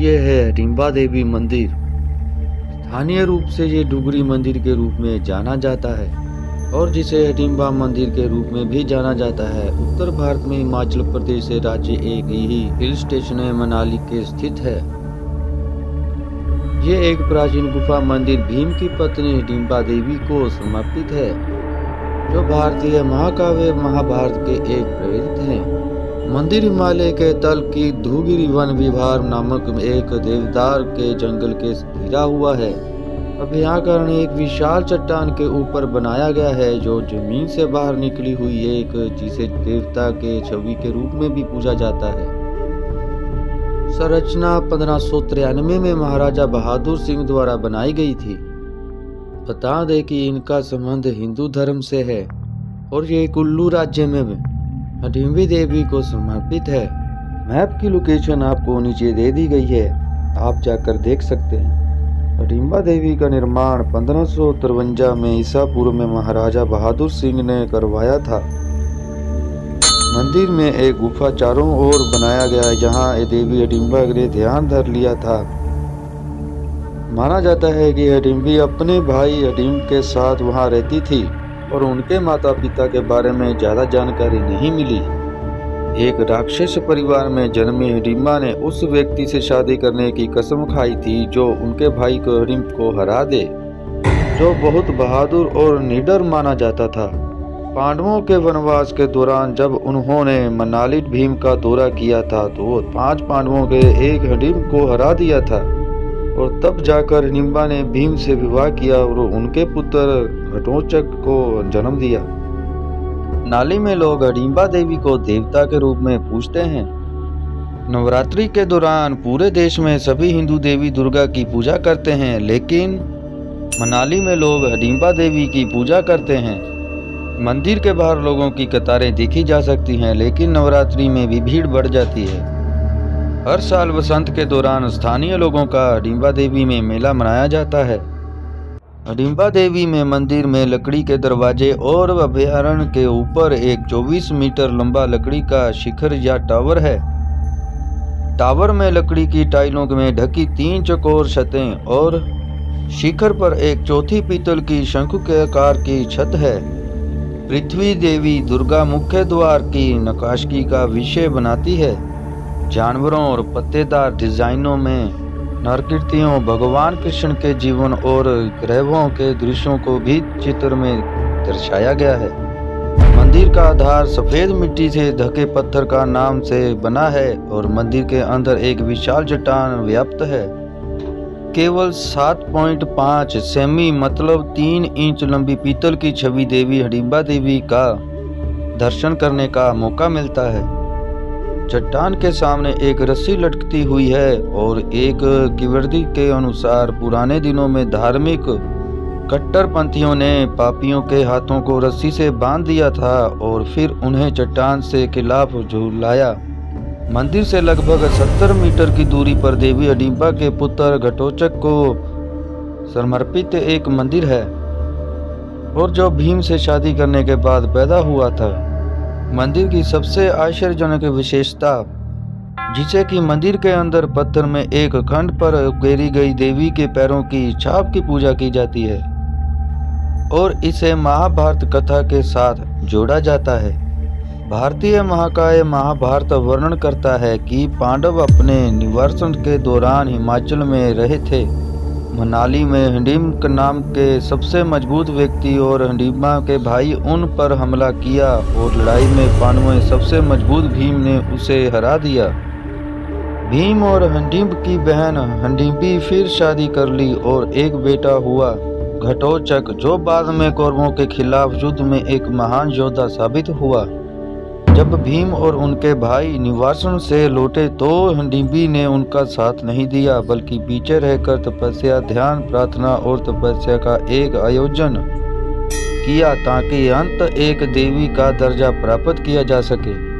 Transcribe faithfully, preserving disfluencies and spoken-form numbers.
ये है हिडिंबा देवी मंदिर। स्थानीय रूप से ये डुगरी मंदिर के रूप में जाना जाता है और जिसे हिडिंबा मंदिर के रूप में भी जाना जाता है। उत्तर भारत में हिमाचल प्रदेश राज्य एक ही हिल स्टेशन है मनाली के स्थित है। ये एक प्राचीन गुफा मंदिर भीम की पत्नी हिडिंबा देवी को समर्पित है, जो भारतीय महाकाव्य महाभारत के एक प्रेरित हैं। मंदिर हिमालय के तल की धूगिरी वन विहार नामक एक देवदार के जंगल के घिरा हुआ है। अभयारण्य एक विशाल चट्टान के ऊपर बनाया गया है, जो जमीन से बाहर निकली हुई एक जिसे देवता के छवि के रूप में भी पूजा जाता है। संरचना पंद्रह सौ तिरानवे में महाराजा बहादुर सिंह द्वारा बनाई गई थी। बता दें कि इनका संबंध हिंदू धर्म से है और ये कुल्लू राज्य में हिडिंबा देवी को समर्पित है। मैप की लोकेशन आपको नीचे दे दी गई है, आप जाकर देख सकते हैं। हिडिंबा देवी का निर्माण पंद्रह सौ तिरवंजा में ईसा पूर्व में महाराजा बहादुर सिंह ने करवाया था। मंदिर में एक गुफा चारों ओर बनाया गया है, जहां ये देवी हिडिंबा ने ध्यान धर लिया था। माना जाता है कि हिडिंबा अपने भाई हिडिंब के साथ वहां रहती थी और उनके माता पिता के बारे में ज्यादा जानकारी नहीं मिली। एक राक्षस परिवार में जन्मी हिडिंबा ने उस व्यक्ति से शादी करने की कसम खाई थी जो उनके भाई को हिडिंब को हरा दे, जो बहुत बहादुर और निडर माना जाता था। पांडवों के वनवास के दौरान जब उन्होंने मनाली भीम का दौरा किया था तो पांच पांडवों के एक हिडिंब को हरा दिया था और तब जाकर हिडिंबा ने भीम से विवाह किया और उनके पुत्र घटोत्कच को जन्म दिया। नाली में लोग हिडिंबा देवी को देवता के रूप में पूजते हैं। नवरात्रि के दौरान पूरे देश में सभी हिंदू देवी दुर्गा की पूजा करते हैं, लेकिन मनाली में लोग हिडिंबा देवी की पूजा करते हैं। मंदिर के बाहर लोगों की कतारें देखी जा सकती हैं, लेकिन नवरात्रि में भी भीड़ बढ़ जाती है। हर साल वसंत के दौरान स्थानीय लोगों का हिडिंबा देवी में मेला मनाया जाता है। हिडिंबा देवी में मंदिर में लकड़ी के दरवाजे और अभयारण्य के ऊपर एक चौबीस मीटर लंबा लकड़ी का शिखर या टावर है। टावर में लकड़ी की टाइलों में ढकी तीन चौकोर छतें और शिखर पर एक चौथी पीतल की शंकु के आकार की छत है। पृथ्वी देवी दुर्गा मुख्य द्वार की नक्काशी का विषय बनाती है। जानवरों और पत्तेदार डिजाइनों में नरकृतियों, भगवान कृष्ण के जीवन और ग्रहों के दृश्यों को भी चित्र में दर्शाया गया है। मंदिर का आधार सफेद मिट्टी से ढके पत्थर का नाम से बना है और मंदिर के अंदर एक विशाल चट्टान व्याप्त है। केवल सात पॉइंट पाँच सेमी मतलब तीन इंच लंबी पीतल की छवि देवी हिडिंबा देवी का दर्शन करने का मौका मिलता है। चट्टान के सामने एक रस्सी लटकती हुई है और एक किवदंती के अनुसार पुराने दिनों में धार्मिक कट्टरपंथियों ने पापियों के हाथों को रस्सी से बांध दिया था और फिर उन्हें चट्टान से खिलाफ झुलाया। मंदिर से लगभग सत्तर मीटर की दूरी पर देवी हिडिंबा के पुत्र घटोत्कच को समर्पित एक मंदिर है और जो भीम से शादी करने के बाद पैदा हुआ था। मंदिर की सबसे आश्चर्यजनक विशेषता, जिसे कि मंदिर के अंदर पत्थर में एक खंड पर उकेरी गई देवी के पैरों की छाप की पूजा की जाती है और इसे महाभारत कथा के साथ जोड़ा जाता है। भारतीय महाकाव्य महाभारत वर्णन करता है कि पांडव अपने निवासन के दौरान हिमाचल में रहे थे। मनाली में हिडिंब नाम के सबसे मजबूत व्यक्ति और हिडिंबा के भाई उन पर हमला किया और लड़ाई में पांडवों सबसे मजबूत भीम ने उसे हरा दिया। भीम और हिडिंब की बहन हिडिंबा फिर शादी कर ली और एक बेटा हुआ घटोत्कच, जो बाद में कौरवों के खिलाफ युद्ध में एक महान योद्धा साबित हुआ। जब भीम और उनके भाई निवासन से लौटे तो हिडिंबा ने उनका साथ नहीं दिया, बल्कि पीछे रहकर तपस्या, ध्यान, प्रार्थना और तपस्या का एक आयोजन किया ताकि अंत एक देवी का दर्जा प्राप्त किया जा सके।